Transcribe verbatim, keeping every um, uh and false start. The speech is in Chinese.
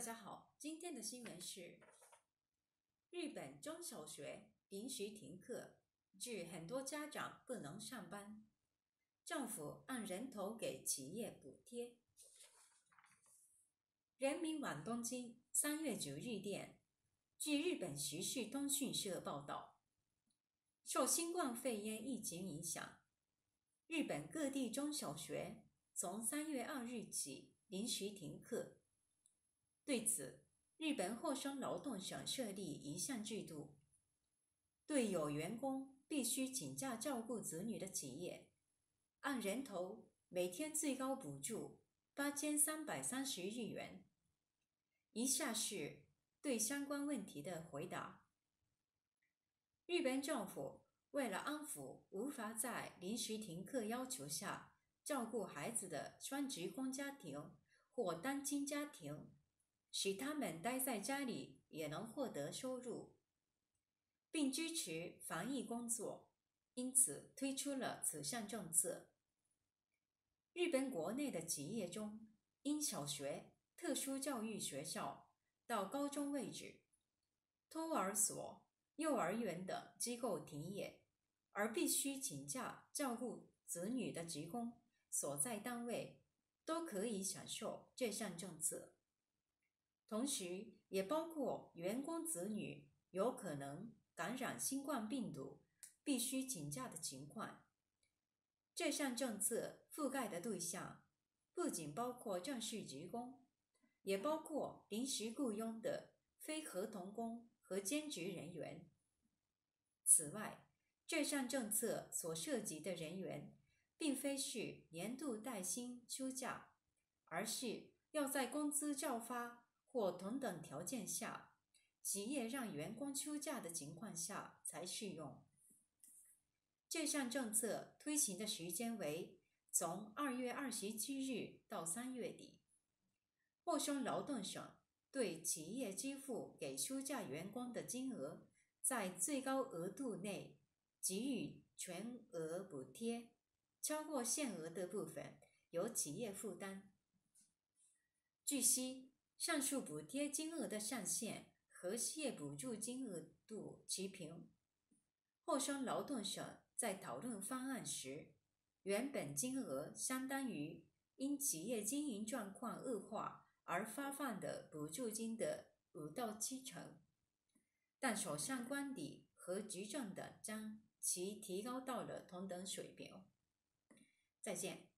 家好，今天的新闻是日本中小学临时停课，致很多家长不能上班，政府按人头给企业补贴。人民网东京三月九日电，据日本时事通讯社报道，受新冠肺炎疫情影响，日本各地中小学从三月二日起临时停课。对此，日本厚生劳动省设立一项制度，对有员工必须请假照顾子女的企业，按人头每天最高补助八千三百三十日元。以下是对相关问题的回答。日本政府为了安抚无法在临时停课要求下照顾孩子的双职工家庭或单亲家庭，使他们待在家里也能获得收入，并支持防疫工作，因此推出了此项政策。日本国内的企业中，因小学、特殊教育学校到高中为止，托儿所、幼儿园等机构停业，而必须请假照顾子女的职工所在单位，都可以享受这项政策。同时也包括员工子女有可能感染新冠病毒必须请假的情况。这项政策覆盖的对象不仅包括正式职工，也包括临时雇佣的非合同工和兼职人员。此外，这项政策所涉及的人员并非是年度带薪休假，而是要在工资照发或同等条件下，企业让员工休假的情况下才适用。这项政策推行的时间为从二月二十七日到三月底。厚生劳动省对企业支付给休假员工的金额，在最高额度内给予全额补贴，超过限额的部分由企业负担。据悉，上述补贴金额的上限和失业补助金额度持平。厚生劳动省在讨论方案时，原本金额相当于因企业经营状况恶化而发放的补助金的五到七成，但首相官邸和执政党将其提高到了同等水平。再见。